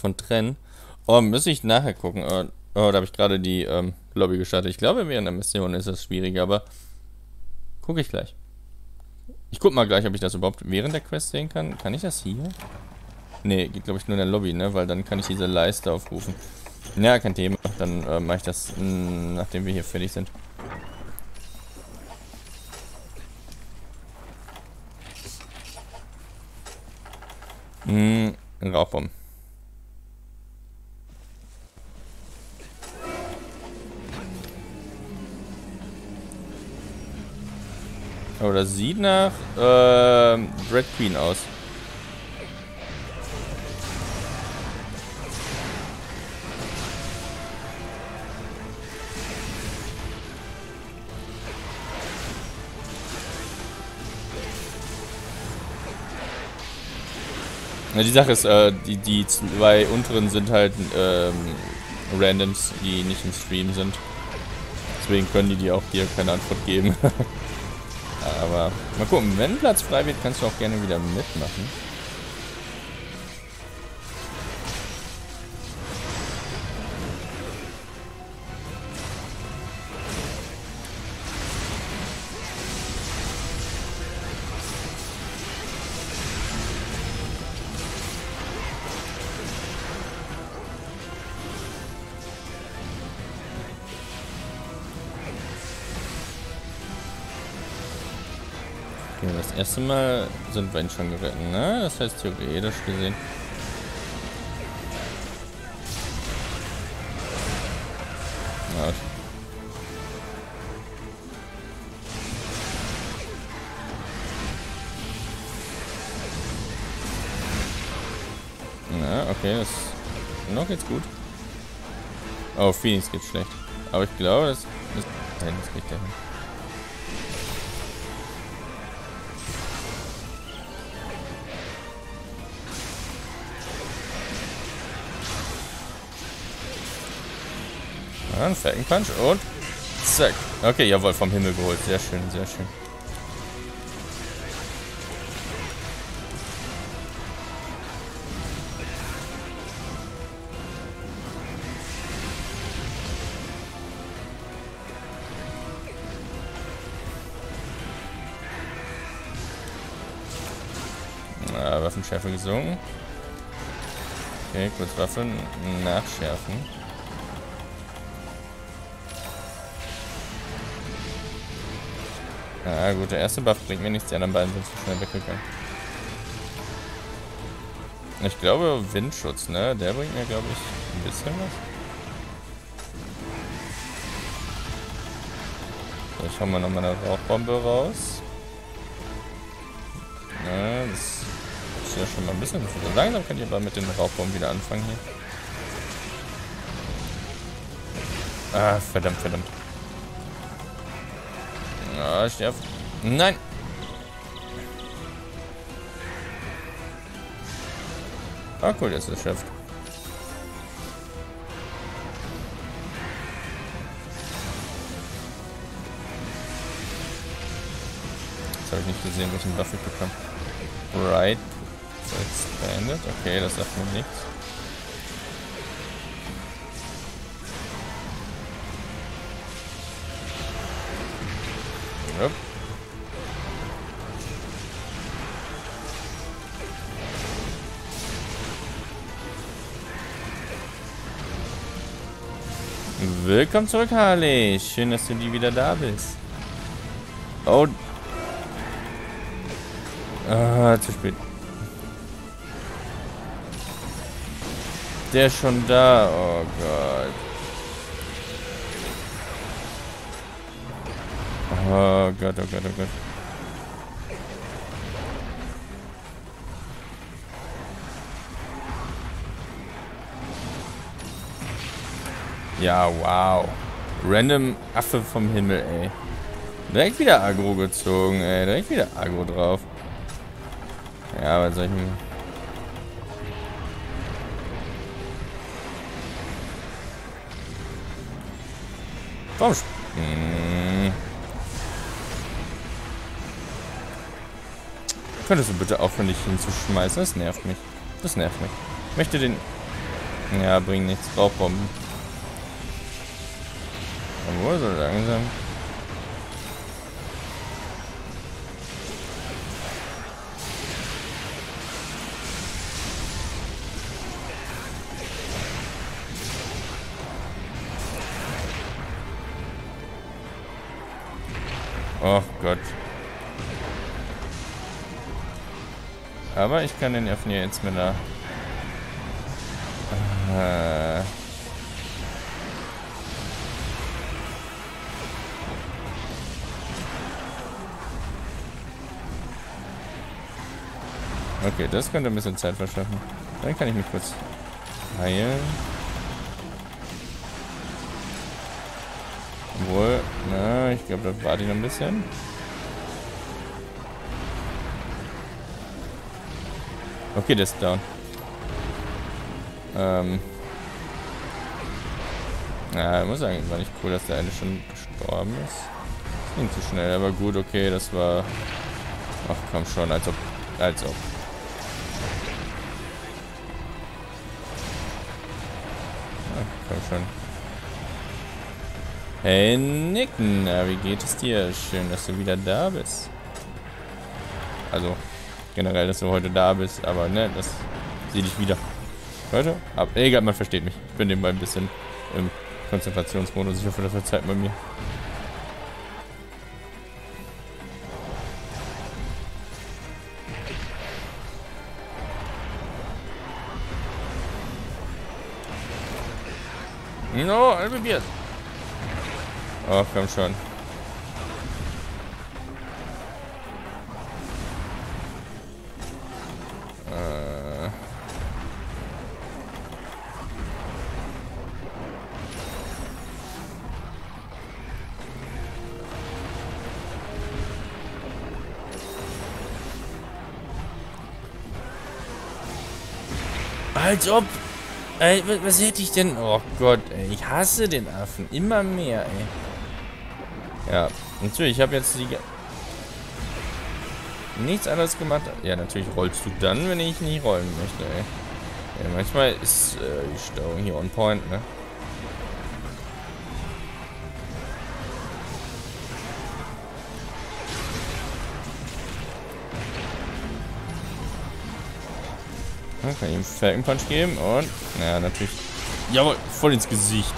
von trennen. Oh, muss ich nachher gucken. Da habe ich gerade die Lobby gestartet. Ich glaube, während der Mission ist es schwieriger, aber gucke ich gleich. Ich guck mal gleich, ob ich das überhaupt während der Quest sehen kann. Kann ich das hier? Ne, geht glaube ich nur in der Lobby, ne? Weil dann kann ich diese Leiste aufrufen. Ja, kein Thema. Dann mache ich das, nachdem wir hier fertig sind. Ein Rauchbomben. Oh, das sieht nach Red Queen aus. Na, die Sache ist, die zwei unteren sind halt Randoms, die nicht im Stream sind. Deswegen können die auch hier keine Antwort geben. Aber mal gucken, wenn Platz frei wird, kannst du auch gerne wieder mitmachen. Okay, das erste Mal sind wir ihn schon geritten, ne? Das heißt theoretisch gesehen. Ja. Na, okay, das noch geht's gut. Oh, Phoenix geht schlecht. Aber ich glaube, das kriegt er hin. Ein Falcon Punch und zack. Okay, jawohl, vom Himmel geholt. Sehr schön, sehr schön. Waffenschärfe gesunken. Okay, kurz Waffen nachschärfen. Ah, gut, der erste Buff bringt mir nichts, die anderen beiden sind zu schnell weggegangen. Ich glaube, Windschutz, ne? Der bringt mir, glaube ich, ein bisschen was. So, ich hau mal noch mal eine Rauchbombe raus. Ja, das ist ja schon mal ein bisschen. So langsam könnt ihr aber mit den Rauchbomben wieder anfangen hier. Ah, verdammt, verdammt. Ah, sterb. Nein! Ah, cool, jetzt ist es geschafft. Das habe ich nicht gesehen, welchen Buff ich bekomme. Right. So expanded. Okay, das sagt mir nichts. Yep. Willkommen zurück, Harley. Schön, dass du wieder da bist. Oh. Ah, zu spät. Der ist schon da. Oh Gott. Oh Gott, oh Gott, oh Gott. Ja, wow. Random Affe vom Himmel, ey. Direkt wieder Aggro gezogen, ey. Direkt wieder Aggro drauf. Ja, was soll ich denn... Komm. Könntest du bitte aufhören, dich hinzuschmeißen? Das nervt mich. Das nervt mich. Ich möchte den... Ja, bringt nichts. Rauchbomben. Obwohl, so langsam. Oh Gott. Aber ich kann den Affen hier jetzt mit einer... Okay, das könnte ein bisschen Zeit verschaffen. Dann kann ich mich kurz heilen. Obwohl, na, ich glaube, das warte ich noch ein bisschen. Okay, der ist down. Ja, ich muss sagen, war nicht cool, dass der eine schon gestorben ist. Das ging zu schnell, aber gut, okay, das war... Ach komm schon, als ob. Als ob. Ach, komm schon. Hey Nicken, na, wie geht es dir? Schön, dass du wieder da bist. Also, generell, dass du heute da bist, aber ne, das sehe ich wieder. Heute? Aber egal, man versteht mich. Ich bin nebenbei ein bisschen im Konzentrationsmodus. Ich hoffe, das verzeiht man mir. No, probiert. Oh, komm schon. Als ob. Ey, was hätte ich denn? Oh Gott, ey. Ich hasse den Affen. Immer mehr, ey. Ja, natürlich, ich habe jetzt nichts anderes gemacht. Ja, natürlich rollst du dann, wenn ich nicht rollen möchte, ey. Ja, manchmal ist die Steuerung hier on point, ne? Dann kann ich ihm Falcon Punch geben und... Ja, natürlich... Jawohl, voll ins Gesicht.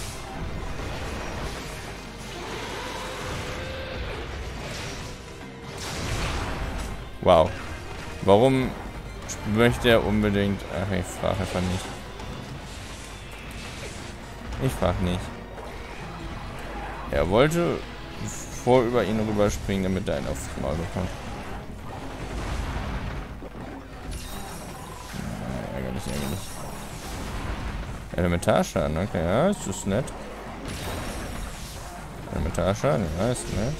Wow. Warum möchte er unbedingt... Ach, ich frage einfach nicht. Ich frage nicht. Er wollte vor über ihn rüberspringen, damit er einen aufs Maul bekommt. Ärgerlich. Elementarschaden, okay, ja, ist das nett. Elementarschaden, ja, ist nett.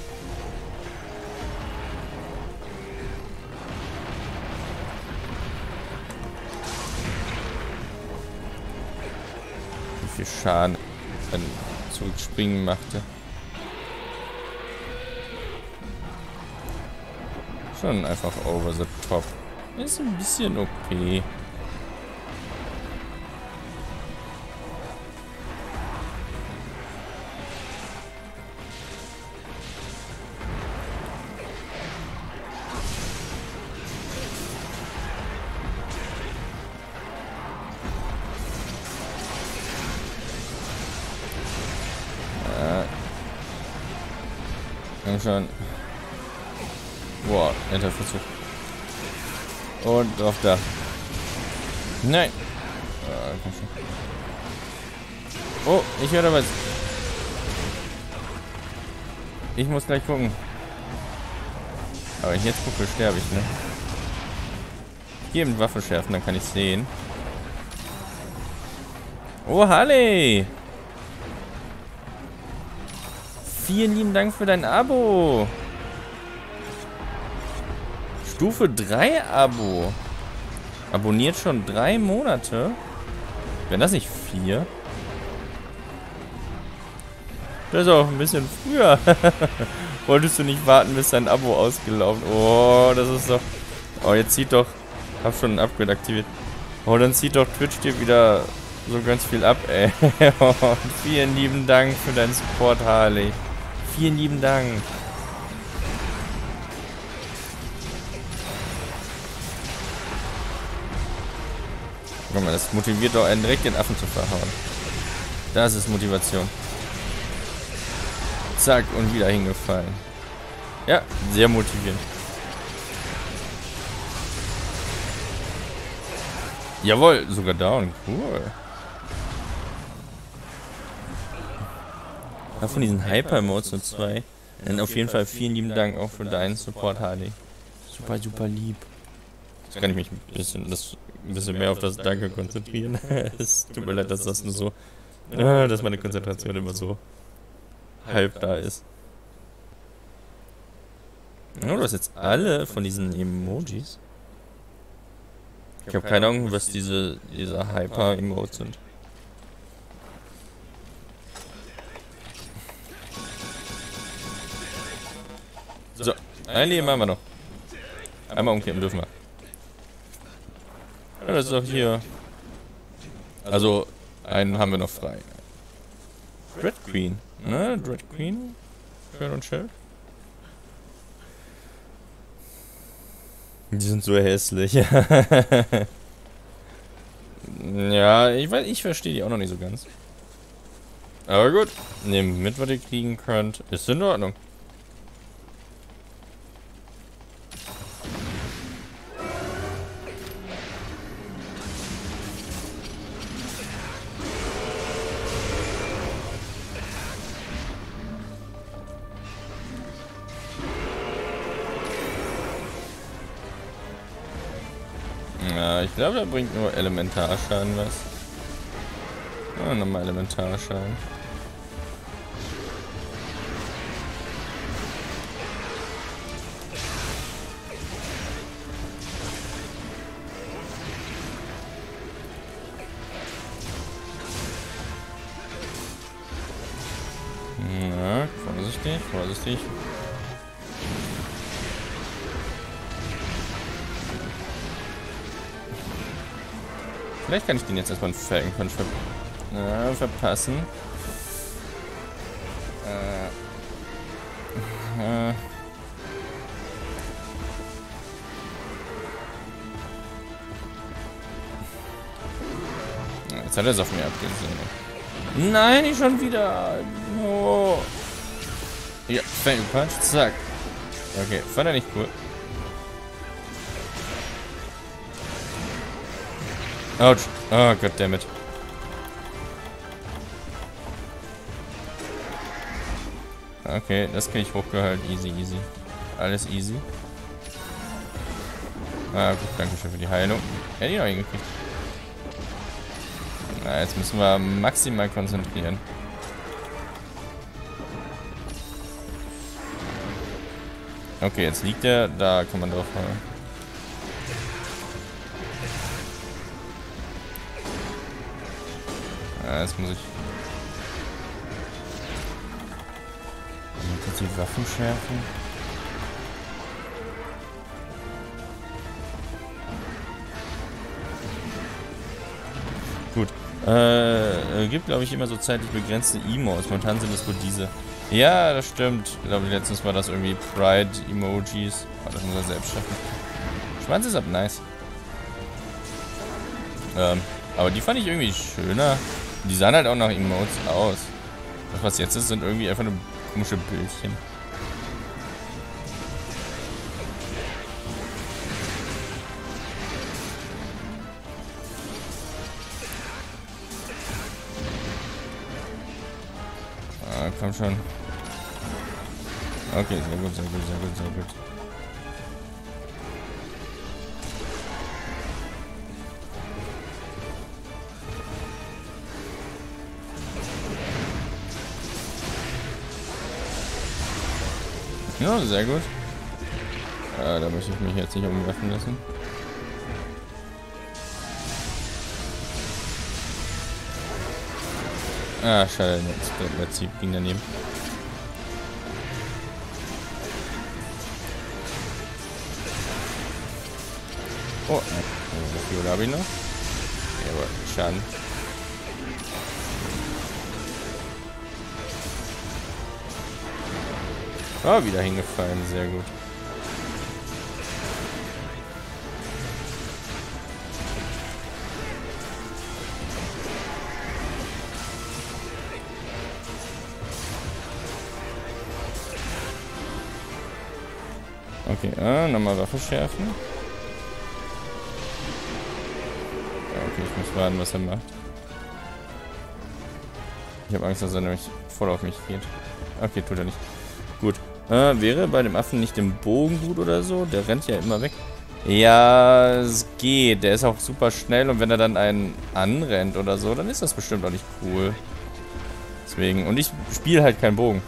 Wie viel Schaden dann zurückspringen machte. Schon einfach over the top. Ist ein bisschen OP. Schon. Boah, netter Versuch. Und drauf da. Nein. Oh, ich höre da was. Ich muss gleich gucken. Aber wenn ich jetzt gucke, sterbe ich, ne? Hier mit Waffe schärfen, dann kann ich sehen. Oh, Halle! Vielen lieben Dank für dein Abo. Stufe 3 Abo. Abonniert schon 3 Monate. Wären das nicht 4? Das ist auch ein bisschen früher. Wolltest du nicht warten, bis dein Abo ausgelaufen? Oh, das ist doch... Oh, jetzt zieht doch... Hab schon ein Upgrade aktiviert. Oh, dann zieht doch Twitch dir wieder so ganz viel ab, ey. Und vielen lieben Dank für deinen Support, Harley. Vielen lieben Dank. Guck mal, das motiviert doch einen direkt, den Affen zu verhauen. Das ist Motivation. Zack, und wieder hingefallen. Ja, sehr motivierend. Jawohl, sogar down. Cool. Ja, von diesen Hyper-Modes nur 2. Und auf jeden Fall vielen lieben Dank auch für deinen Support, Harley. Super, super lieb. Jetzt kann ich mich ein bisschen mehr auf das Danke konzentrieren. Es tut mir leid, dass das nur so, dass meine Konzentration immer so halb da ist. Oh, du hast jetzt alle von diesen Emojis. Ich habe keine Ahnung, was diese Hyper-Emotes sind. So, ein Leben haben wir noch. Einmal umkippen dürfen wir. Ja, das ist auch hier. Also, einen haben wir noch frei. Dread Queen. Ne, Dread Queen? Schön und schön. Die sind so hässlich. Ja, ich verstehe die auch noch nicht so ganz. Aber gut, nehmt mit, was ihr kriegen könnt. Ist in Ordnung. Ja, ich glaube, da bringt nur Elementarschaden was. Ja, nochmal Elementarschaden. Ja, vorsichtig, vorsichtig. Vielleicht kann ich den jetzt erstmal einen Falcon Punch verpassen. Jetzt hat er es auf mir abgesehen. Nein, nicht schon wieder. Oh. Ja, Falcon Punch, zack. Okay, fand er nicht cool. Autsch. Oh, goddammit. Okay, das kriege ich hochgehalten. Easy, easy. Alles easy. Ah, gut, danke schön für die Heilung. Hätte ich noch hingekriegt. Na, jetzt müssen wir maximal konzentrieren. Okay, jetzt liegt er. Da kann man drauf fallen. Jetzt muss ich kurz die Waffen schärfen. Gut. Gibt, glaube ich, immer so zeitlich begrenzte Emotes. Momentan sind es nur diese. Ja, das stimmt. Ich glaube, letztens war das irgendwie Pride-Emojis. Aber das muss er selbst schaffen. Schwanz ist ab nice. Aber die fand ich irgendwie schöner. Die sahen halt auch nach Emotes aus. Das, was jetzt ist, sind irgendwie einfach nur komische Bildchen. Ah, komm schon. Okay, sehr gut, sehr gut, sehr gut, sehr gut. Ja, sehr gut. Da möchte ich mich jetzt nicht umwerfen lassen. Ah, schade, der Ziel ging daneben. Oh, so viel habe ich noch. Jawohl, Schaden. Oh, wieder hingefallen. Sehr gut. Okay, nochmal Waffe schärfen. Ja, okay, ich muss warten, was er macht. Ich habe Angst, dass er nämlich voll auf mich geht. Okay, tut er nicht. Gut. Wäre bei dem Affen nicht im Bogen gut oder so? Der rennt ja immer weg. Ja, es geht. Der ist auch super schnell und wenn er dann einen anrennt oder so, dann ist das bestimmt auch nicht cool. Deswegen. Und ich spiele halt keinen Bogen.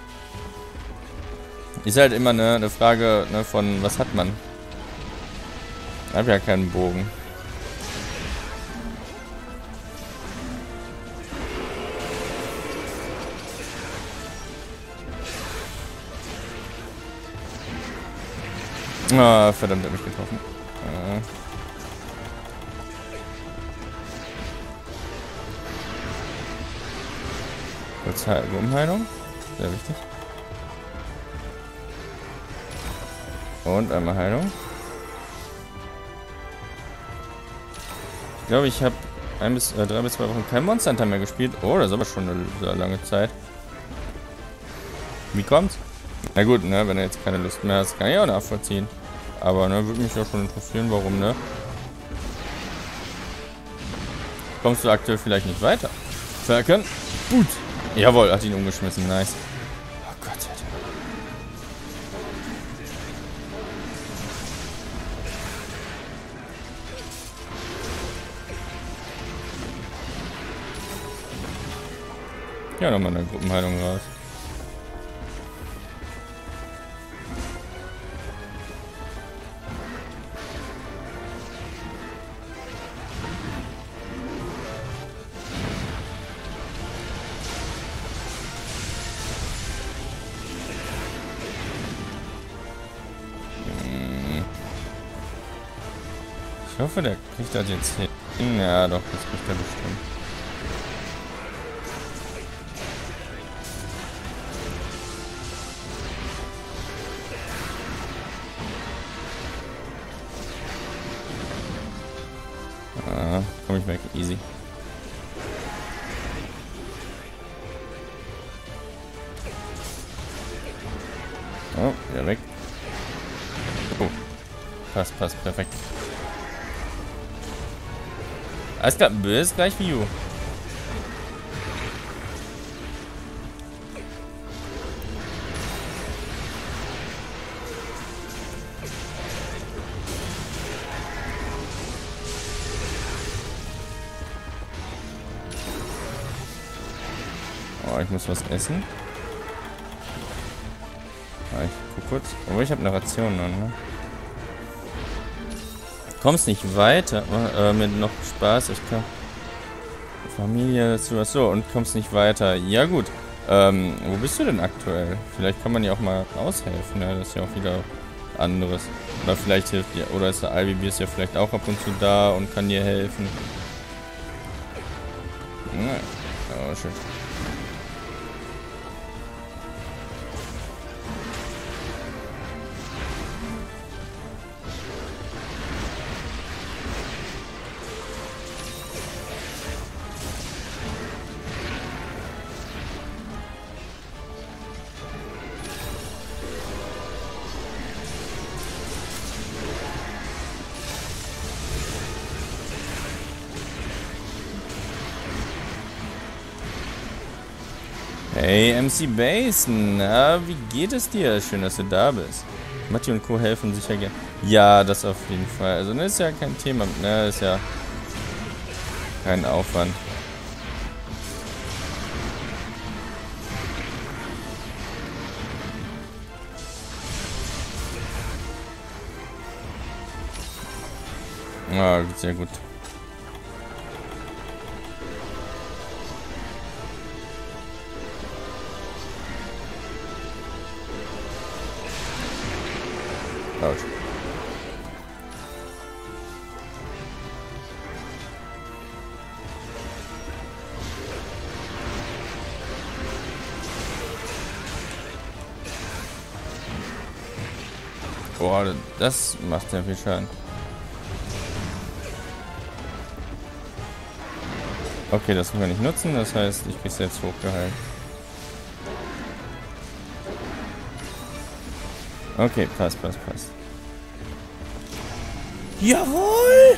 Ist halt immer eine Frage, ne, von was hat man? Ich habe ja keinen Bogen. Ah, verdammt, er hat mich getroffen. Kurz Umheilung. Sehr wichtig. Und einmal Heilung. Ich glaube, ich habe 3 bis 2 Wochen kein Monster Hunter mehr gespielt. Oh, das ist aber schon eine sehr lange Zeit. Wie kommt's? Na gut, ne, wenn du jetzt keine Lust mehr hast, kann ich auch nachvollziehen. Aber, ne, würde mich ja schon interessieren, warum, ne? Kommst du aktuell vielleicht nicht weiter? Falcon. Gut. Jawohl, hat ihn umgeschmissen. Nice. Oh Gott, Alter. Ja, nochmal eine Gruppenheilung raus. Ich hoffe, der kriegt das jetzt hin. Ja, doch, das kriegt er bestimmt. Ah, komm ich weg, easy. Oh, wieder weg. Oh, passt, perfekt. Alles klar, bis gleich wie you. Oh, ich muss was essen. Ah, ich guck kurz. Oh, ich habe eine Ration noch, ne? Kommst nicht weiter mit noch Spaß. Ich kann Familie dazu. Achso, und kommst nicht weiter. Ja gut. Wo bist du denn aktuell? Vielleicht kann man ja auch mal aushelfen. Ja, das ist ja auch wieder anderes. Oder vielleicht hilft dir. Oder ist der Ivy ist ja vielleicht auch ab und zu da und kann dir helfen. Nein. Oh, schön. Hey MC Basen, na, wie geht es dir? Schön, dass du da bist. Matti und Co. helfen sicher gerne. Ja, das auf jeden Fall. Also, ne, ist ja kein Thema, ne, ist ja kein Aufwand. Ah, sehr gut. Ouch. Boah, das macht sehr viel Schaden. Okay, das können wir nicht nutzen, das heißt, ich krieg's jetzt hochgeheilt. Okay, passt. Jawohl!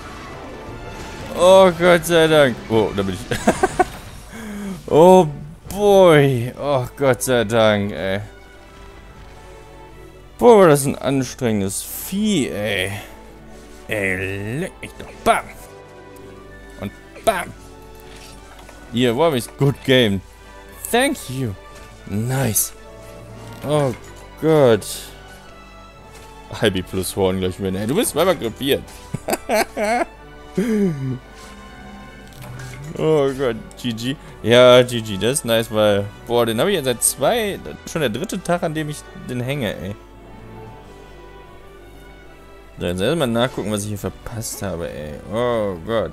Oh Gott sei Dank. Oh, da bin ich. Oh boy. Oh Gott sei Dank, ey. Boah, das ist ein anstrengendes Vieh, ey. Ey, leck mich doch. Bam! Und bam! Hier, wo hab ich's? Good game. Thank you. Nice. Oh Gott. Halbi plus Horn gleich wieder. Ey, du bist zweimal krepiert. Oh Gott, GG. Ja, GG, das ist nice, weil... Boah, den habe ich ja seit schon der dritte Tag, an dem ich den hänge, ey. So, jetzt erstmal nachgucken, was ich hier verpasst habe, ey. Oh Gott.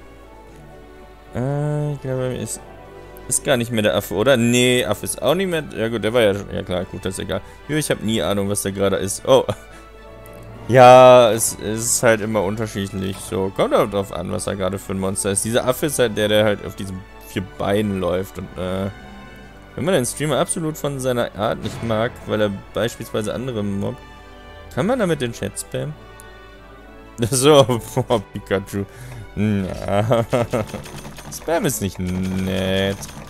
Ich glaube, ist gar nicht mehr der Affe, oder? Nee, Affe ist auch nicht mehr... Ja gut, der war ja... Ja klar, gut, das ist egal. Ich habe nie Ahnung, was da gerade ist. Oh. Ja, es ist halt immer unterschiedlich. So, kommt auch drauf an, was da gerade für ein Monster ist. Dieser Affe ist halt der halt auf diesen 4 Beinen läuft. Und, wenn man den Streamer absolut von seiner Art nicht mag, weil er beispielsweise andere mobbt, kann man damit den Chat spammen? So, boah, Pikachu. Ja. Spam ist nicht nett.